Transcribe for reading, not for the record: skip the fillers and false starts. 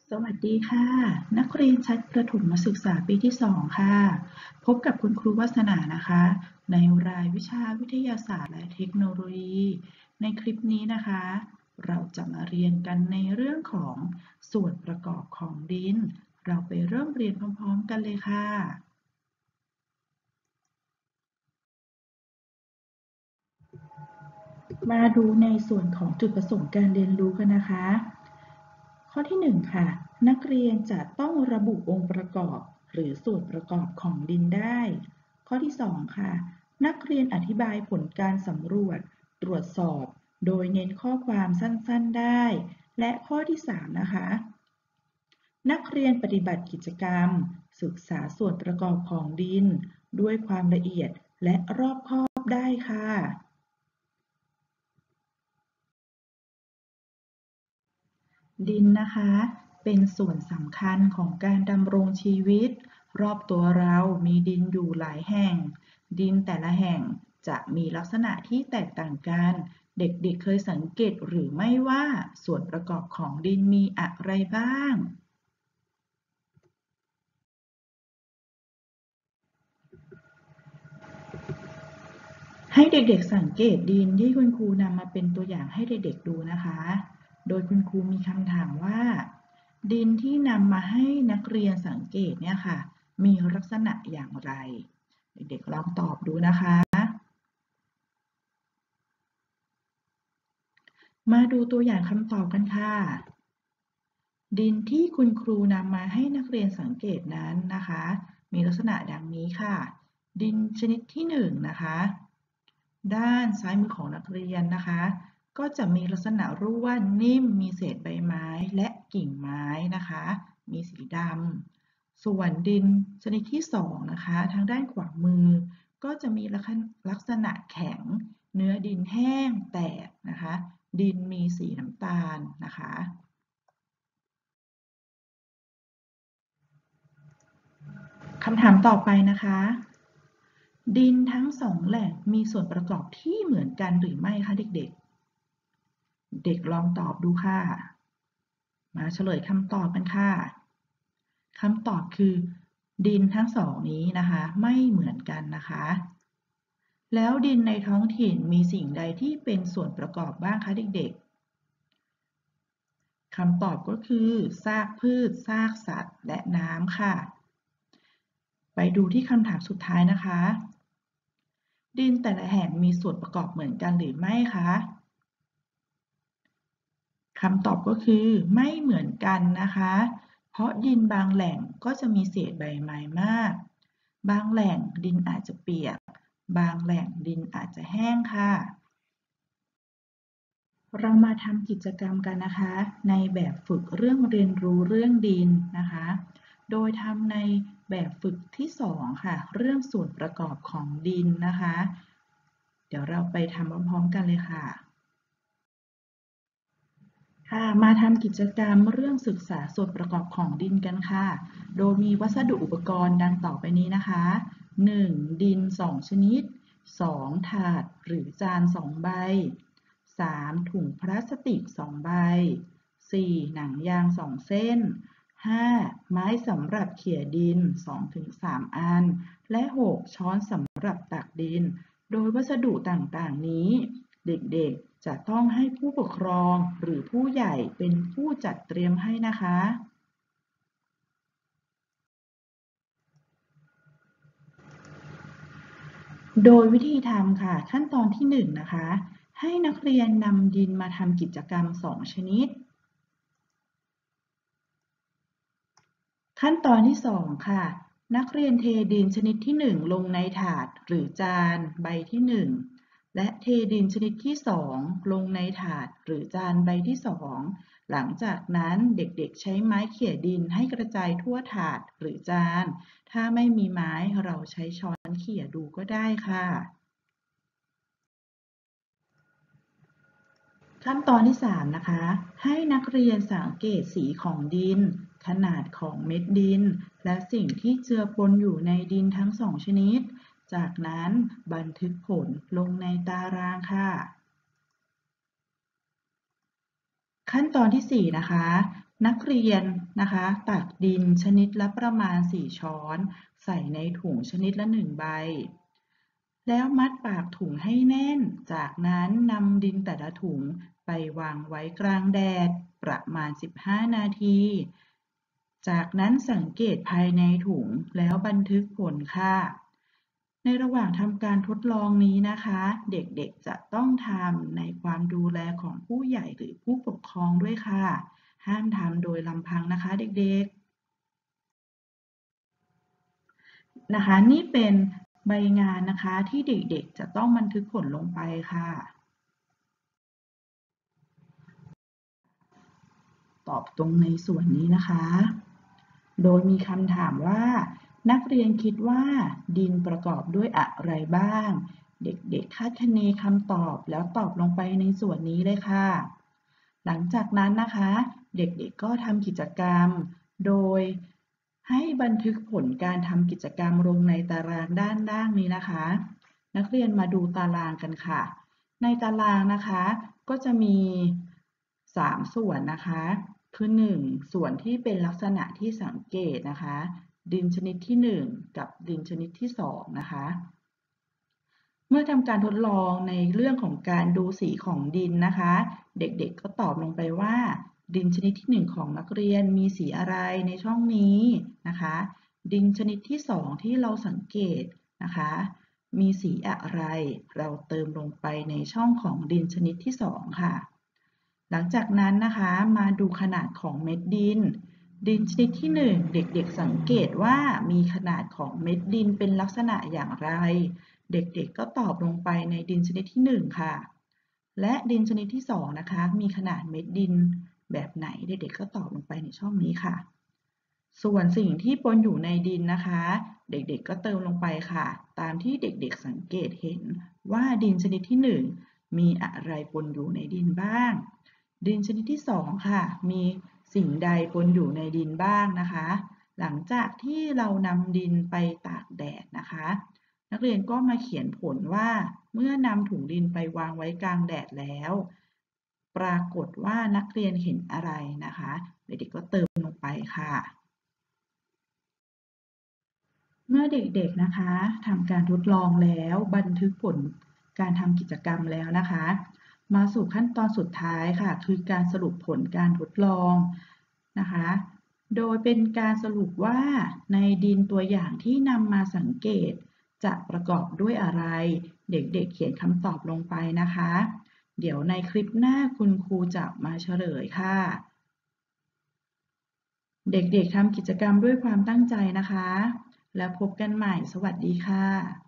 สวัสดีค่ะนักเรียนชั้นประถมศึกษาปีที่2ค่ะพบกับคุณครูวาสนานะคะในรายวิชาวิทยาศาสตร์และเทคโนโลยีในคลิปนี้นะคะเราจะมาเรียนกันในเรื่องของส่วนประกอบของดินเราไปเริ่มเรียนพร้อมๆกันเลยค่ะมาดูในส่วนของจุดประสงค์การเรียนรู้กันนะคะข้อที่1ค่ะนักเรียนจะต้องระบุองค์ประกอบหรือส่วนประกอบของดินได้ข้อที่2ค่ะนักเรียนอธิบายผลการสำรวจตรวจสอบโดยเน้นข้อความสั้นๆได้และข้อที่3นะคะนักเรียนปฏิบัติกิจกรรมศึกษาส่วนประกอบของดินด้วยความละเอียดและรอบคอบได้ค่ะ ดินนะคะเป็นส่วนสำคัญของการดำรงชีวิตรอบตัวเรามีดินอยู่หลายแห่งดินแต่ละแห่งจะมีลักษณะที่แตกต่างกันเด็กๆเคยสังเกตหรือไม่ว่าส่วนประกอบของดินมีอะไรบ้างให้เด็กๆสังเกตดินที่คุณครูนำมาเป็นตัวอย่างให้เด็กๆดูนะคะโดยคุณครูมีคำถามว่าดินที่นำมาให้นักเรียนสังเกตเนี่ยค่ะมีลักษณะอย่างไรเด็กๆลองตอบดูนะคะมาดูตัวอย่างคำตอบกันค่ะดินที่คุณครูนำมาให้นักเรียนสังเกตนั้นนะคะมีลักษณะดังนี้ค่ะดินชนิดที่1นะคะด้านซ้ายมือของนักเรียนนะคะก็จะมีลักษณะร่วนนิ่มมีเศษใบไม้และกิ่งไม้นะคะมีสีดำส่วนดินชนิดที่2นะคะทางด้านขวามือก็จะมีลักษณะแข็งเนื้อดินแห้งแตกนะคะดินมีสีน้ำตาลนะคะคำถามต่อไปนะคะดินทั้งสองแหล่งมีส่วนประกอบที่เหมือนกันหรือไม่คะเด็กๆเด็กลองตอบดูค่ะมาเฉลยคำตอบกันค่ะคำตอบคือดินทั้งสองนี้นะคะไม่เหมือนกันนะคะแล้วดินในท้องถิ่นมีสิ่งใดที่เป็นส่วนประกอบบ้างคะเด็กๆคำตอบก็คือซากพืชซากสัตว์และน้ำค่ะไปดูที่คำถามสุดท้ายนะคะดินแต่ละแห่งมีส่วนประกอบเหมือนกันหรือไม่คะ คำตอบก็คือไม่เหมือนกันนะคะ เพราะดินบางแหล่งก็จะมีเศษใบไม้มาก บางแหล่งดินอาจจะเปียก บางแหล่งดินอาจจะแห้งค่ะ เรามาทำกิจกรรมกันนะคะในแบบฝึกเรื่องเรียนรู้เรื่องดินนะคะโดยทำในแบบฝึกที่2ค่ะเรื่องส่วนประกอบของดินนะคะเดี๋ยวเราไปทำพร้อมๆกันเลยค่ะ ค่ะมาทำกิจกรรมเรื่องศึกษาส่วนประกอบของดินกันค่ะ โดยมีวัสดุอุปกรณ์ดังต่อไปนี้นะคะ 1. ดิน2ชนิด 2. ถาดหรือจาน2ใบ 3. ถุงพลาสติก2ใบ 4. หนังยาง2เส้น 5. ไม้สำหรับเขี่ยดิน2-3อัน และ 6. ช้อนสำหรับตักดิน โดยวัสดุต่างๆนี้เด็กๆจะต้องให้ผู้ปกครองหรือผู้ใหญ่เป็นผู้จัดเตรียมให้นะคะโดยวิธีทำค่ะขั้นตอนที่1นะคะให้นักเรียนนำดินมาทำกิจกรรม2ชนิดขั้นตอนที่2ค่ะนักเรียนเทดินชนิดที่1ลงในถาดหรือจานใบที่1และเทดินชนิดที่2ลงในถาดหรือจานใบที่2หลังจากนั้นเด็กๆใช้ไม้เขี่ยดินให้กระจายทั่วถาดหรือจานถ้าไม่มีไม้เราใช้ช้อนเขี่ยดูก็ได้ค่ะ ขั้นตอนที่3นะคะให้นักเรียนสังเกตสีของดินขนาดของเม็ดดินและสิ่งที่เจือปนอยู่ในดินทั้ง2ชนิดจากนั้นบันทึกผลลงในตารางค่ะขั้นตอนที่4นะคะนักเรียนนะคะตักดินชนิดละประมาณ4ช้อนใส่ในถุงชนิดละ1ใบแล้วมัดปากถุงให้แน่นจากนั้นนำดินแต่ละถุงไปวางไว้กลางแดดประมาณ15นาทีจากนั้นสังเกตภายในถุงแล้วบันทึกผลค่ะในระหว่างทำการทดลองนี้นะคะเด็กๆจะต้องทำในความดูแลของผู้ใหญ่หรือผู้ปกครองด้วยค่ะ ห้ามทำโดยลำพังนะคะเด็กๆนะคะนี่เป็นใบงานนะคะที่เด็กๆจะต้องบันทึกผลลงไปค่ะตอบตรงในส่วนนี้นะคะโดยมีคำถามว่านักเรียนคิดว่าดินประกอบด้วยอะไรบ้างเด็กๆคาดคะเนคำตอบแล้วตอบลงไปในส่วนนี้เลยค่ะหลังจากนั้นนะคะเด็กๆก็ทำกิจกรรมโดย ให้บันทึกผลการทำกิจกรรมลงในตารางด้านล่างนี้นะคะ นักเรียนมาดูตารางกันค่ะ ในตารางนะคะก็จะมี3ส่วนนะคะคือ1ส่วนที่เป็นลักษณะที่สังเกตนะคะดินชนิดที่1กับดินชนิดที่2นะคะเมื่อทำการทดลองในเรื่องของการดูสีของดินนะคะเด็กๆก็ตอบลงไปว่าดินชนิดที่1ของนักเรียนมีสีอะไรในช่องนี้นะคะดินชนิดที่2ที่เราสังเกตนะคะมีสีอะไรเราเติมลงไปในช่องของดินชนิดที่2ค่ะหลังจากนั้นนะคะมาดูขนาดของเม็ดดินดินชนิดที่1เด็กๆสังเกตว่ามีขนาดของเม็ดดินเป็นลักษณะอย่างไร เด็กๆก็ตอบลงไปในดินชนิดที่1ค่ะและดินชนิดที่2นะคะมีขนาดเม็ดดินแบบไหนเด็กๆก็ตอบลงไปในช่องนี้ค่ะส่วนสิ่งที่ปนอยู่ในดินนะคะเด็กๆก็เติมลงไปค่ะตามที่เด็กๆสังเกตเห็นว่าดินชนิดที่1มีอะไรปนอยู่ในดินบ้างดินชนิดที่2ค่ะมีสิ่งใดปนอยู่ในดินบ้างนะคะหลังจากที่เรานำดินไปตากแดดนะคะ นักเรียนก็มาเขียนผลว่าเมื่อนำถุงดินไปวางไว้กลางแดดแล้วปรากฏว่านักเรียนเห็นอะไรนะคะเด็กๆก็เติมลงไปค่ะเมื่อเด็กๆนะคะทำการทดลองแล้วบันทึกผลการทำกิจกรรมแล้วนะคะมาสู่ขั้นตอนสุดท้ายค่ะคือการสรุปผลการทดลองนะคะโดยเป็นการสรุปว่าในดินตัวอย่างที่นำมาสังเกต จะประกอบด้วยอะไร เด็กๆเขียนคำตอบลงไปนะคะ เดี๋ยวในคลิปหน้าคุณครูจะมาเฉลยค่ะ เด็กๆทำกิจกรรมด้วยความตั้งใจนะคะ แล้วพบกันใหม่ สวัสดีค่ะ